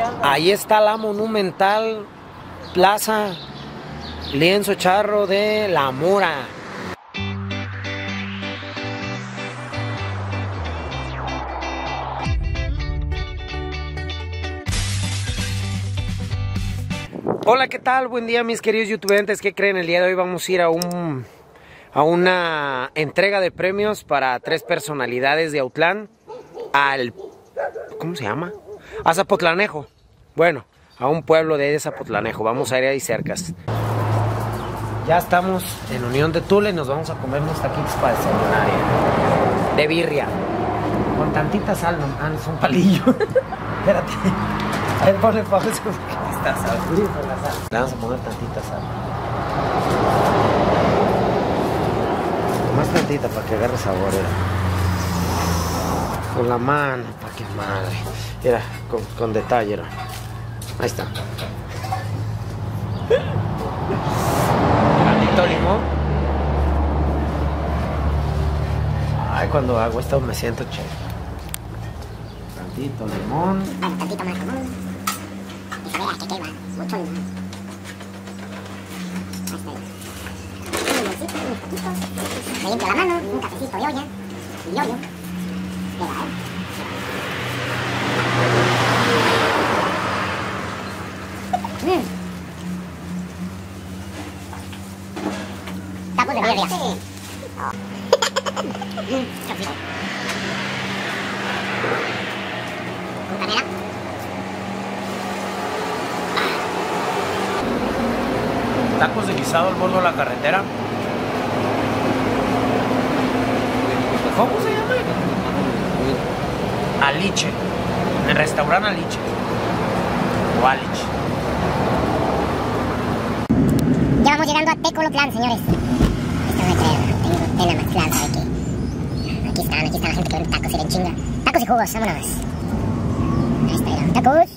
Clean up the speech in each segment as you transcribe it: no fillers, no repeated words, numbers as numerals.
Ahí está la monumental Plaza Lienzo Charro de La Mora. Hola, ¿qué tal? Buen día, mis queridos youtubers. ¿Qué creen? El día de hoy vamos a ir a una entrega de premios para 3 personalidades de Autlán al... ¿cómo se llama? A Zapotlanejo. Bueno, a un pueblo de Zapotlanejo. Vamos a ir ahí cercas. Ya estamos en Unión de Tula y nos vamos a comer unos taquitos para desayunar. De birria. Con tantita sal, no, es un palillo. Espérate. A ver, ponle pausa. Esta sal. Le vamos a poner tantita sal. Más tantita para que agarre sabor. Con la mano, para que madre. Mira, con detalle. Era. Ahí está. Tantito limón. Ay, cuando hago esto me siento chévere. Tantito limón. Tantito más limón. Y se vea que quema. Mucho limón. Ahí está. Un limoncito, unos taquitos. Me limpio la mano, un cafecito de olla. Y yoyo. Tacos de birria. Con canela. Tacos de guisado al borde de la carretera. ¿Cómo se llama? Aliche. El restaurante Aliche. O Aliche. Ya vamos llegando a Tecolotlán, señores. Esto no me creo. Tengo Tecolotlán, ¿sabe qué? Aquí están la gente que vende tacos y de chinga. Tacos y jugos, vámonos. Ahí está, ya. Tacos.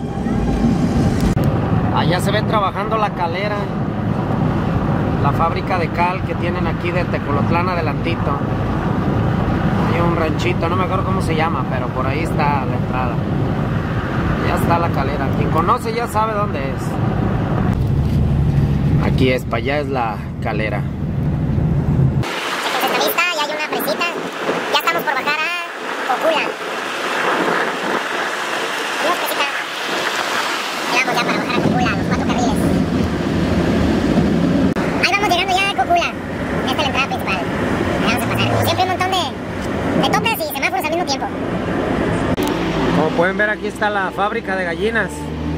Allá se ve trabajando la calera. La fábrica de cal que tienen aquí de Tecolotlán adelantito. Hay un ranchito, no me acuerdo cómo se llama, pero por ahí está la entrada. Ya está la calera. Quien conoce ya sabe dónde es. Aquí es, para allá es la calera. Chequen esta vista, ya hay una presita. Ya estamos por bajar a Cocula. Adiós, presita. Llegamos ya para bajar a Cocula, los 4 carriles. Ahí vamos llegando ya a Cocula. Esta es la entrada principal. Ahí vamos a pasar. Como siempre, un montón de topas y semáforos al mismo tiempo. Como pueden ver, aquí está la fábrica de gallinas.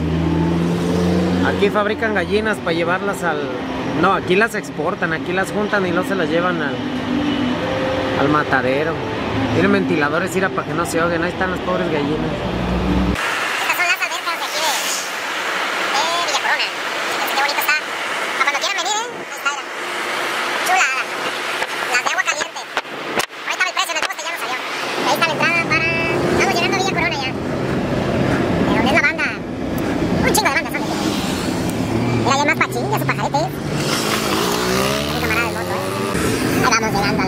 Aquí fabrican gallinas para llevarlas al... No, aquí las exportan, aquí las juntan y luego se las llevan al matadero. Tienen ventiladores, mira, para que no se ahoguen. Ahí están las pobres gallinas. Estas son las albercas de aquí de Villa Corona. Fíjense qué bonito está. Para cuando quieran venir, ahí está, era. Chulada. Las de agua caliente. Ahorita el precio en el poste ya no salió. Y ahí está la entrada para... Estamos llegando a Villa Corona ya. De donde es la banda. Un chingo de bandas, ¿sabes? Mira, hay más pachín, ya su pajarete. Mi camarada del moto, Ahí vamos llegando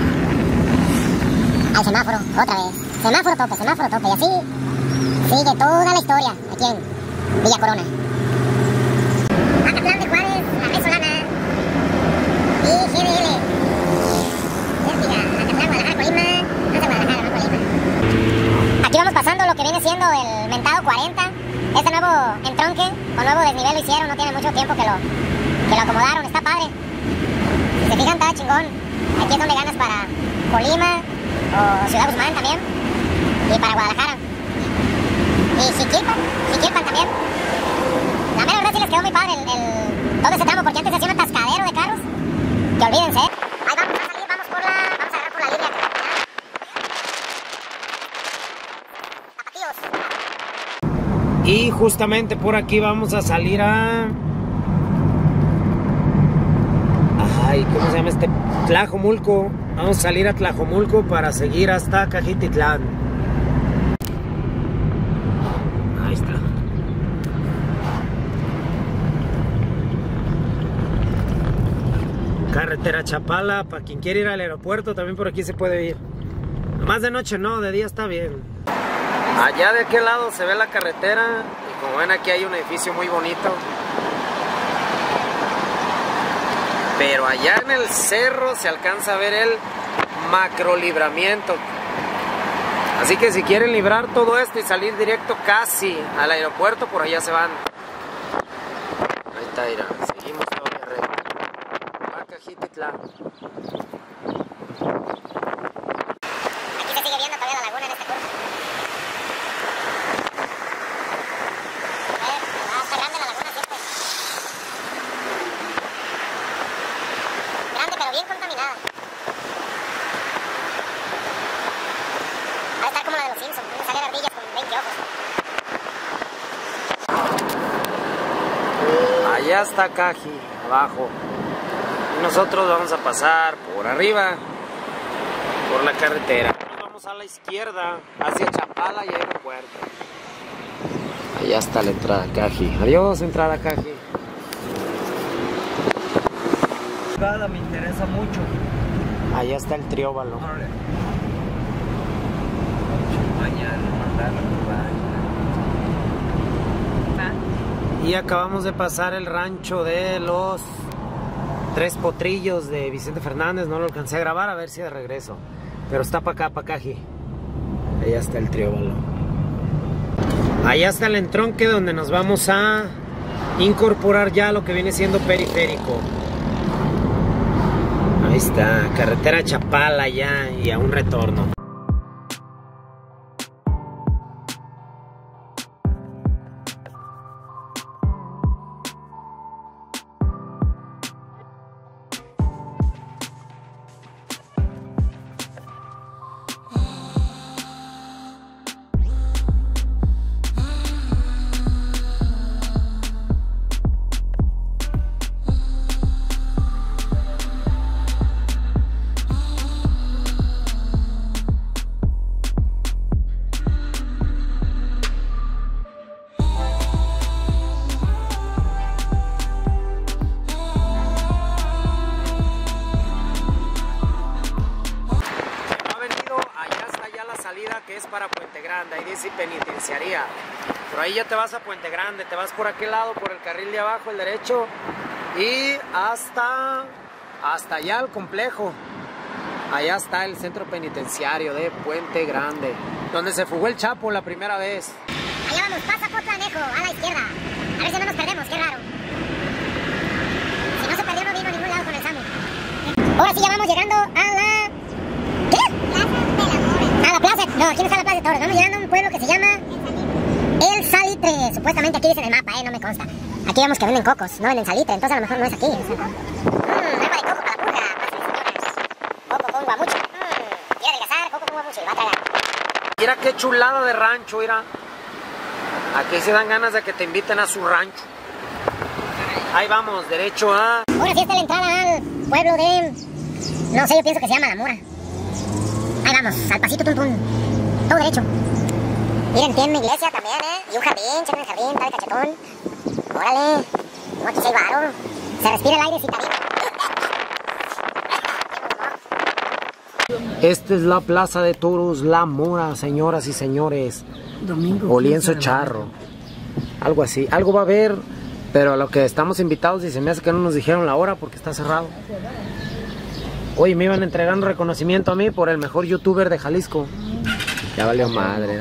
al semáforo, otra vez. Semáforo tope. Y así sigue toda la historia aquí en Villa Corona. Acatlán de Juárez, la Resolana. Y GDL. Acatlán, Guadalajara, Colima. No sé, Guadalajara, no Colima. Aquí vamos pasando lo que viene siendo el mentado 40. Este nuevo entronque o nuevo desnivel lo hicieron, no tiene mucho tiempo que lo acomodaron, está padre. Si se fijan, está chingón. Aquí es donde ganas para Colima o Ciudad Guzmán también. Y para Guadalajara. Y Jiquilpan también. La mera verdad sí les quedó muy padre todo ese tramo, porque antes hacía un atascadero de carros. Que olvídense. Ahí vamos a salir, vamos a agarrar por la línea. Zapatillos. Y justamente por aquí vamos a salir a... Ay, ¿cómo se llama este? Tlajomulco. Vamos a salir a Tlajomulco para seguir hasta Cajititlán. Ahí está. Carretera Chapala, para quien quiere ir al aeropuerto, también por aquí se puede ir. Más de noche no, de día está bien. Allá de aquel lado se ve la carretera Como ven, aquí hay un edificio muy bonito. Pero allá en el cerro se alcanza a ver el macrolibramiento. Así que si quieren librar todo esto y salir directo casi al aeropuerto, por allá se van. Ahí está, mira. Seguimos todavía recto. Pacajititlán. Aquí se sigue viendo todavía la laguna en este curso. Está grande la laguna siempre. Grande pero bien contaminada. Va a estar como la de los Simpsons, donde salen ardillas con 20 ojos. Allá está Caji, abajo. Y nosotros vamos a pasar por arriba, por la carretera. Nos vamos a la izquierda, hacia Chapala y aeropuerto. Allá está la entrada Caji. Adiós, entrada Caji. Me interesa mucho. Allá está el Trióbalo. Y acabamos de pasar el rancho de los Tres Potrillos de Vicente Fernández. No lo alcancé a grabar, a ver si de regreso. Pero está para acá, para Caji. Allá está el Trióbalo. Allá está el entronque donde nos vamos a incorporar ya lo que viene siendo periférico. Ahí está, carretera Chapala ya y a un retorno. Que es para Puente Grande, ahí dice penitenciaría. Por ahí ya te vas a Puente Grande, te vas por aquel lado, por el carril de abajo, el derecho, y hasta allá el complejo. Allá está el centro penitenciario de Puente Grande, donde se fugó el Chapo la primera vez. Allá vamos, pasa Potlanejo, a la izquierda. A ver si no nos perdemos, qué raro. Si no se perdió, no vino a ningún lado con el Samu. Ahora sí ya vamos llegando a la... ¿Qué? A la plaza, no, aquí no está la plaza de toros. Vamos llegando a un pueblo que se llama El Salitre. Supuestamente aquí dice en el mapa, no me consta. Aquí vemos que venden cocos, no venden salitre, entonces a lo mejor no es aquí. Agua de coco para la puja, coco con guamucho. Quiere adelgazar, coco con guamucho y va a tragar. Mira qué chulada de rancho, mira. Aquí se dan ganas de que te inviten a su rancho. Ahí vamos, derecho a... Ahora sí está la entrada al pueblo de... No sé, yo pienso que se llama La Mora. Ahí vamos, al pasito, tum tum. Todo derecho. Miren, tiene una iglesia también, y un jardín, chequen el jardín, está de cachetón. Órale, como aquí se varo. Se respira el aire citadino. Esta es la plaza de toros La Mora, señoras y señores. Domingo. O lienzo charro. Algo así, algo va a haber, pero a lo que estamos invitados y se me hace que no nos dijeron la hora porque está cerrado. Oye, me iban entregando reconocimiento a mí por el mejor youtuber de Jalisco. Ya valió madre, ¿no?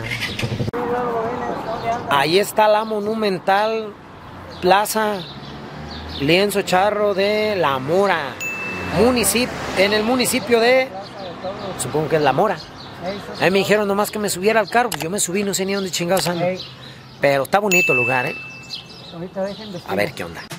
Ahí está la monumental plaza Lienzo Charro de La Mora, en el municipio de, supongo que es La Mora. Ahí me dijeron nomás que me subiera al carro, pues yo me subí, no sé ni dónde chingados ando. Pero está bonito el lugar, A ver qué onda.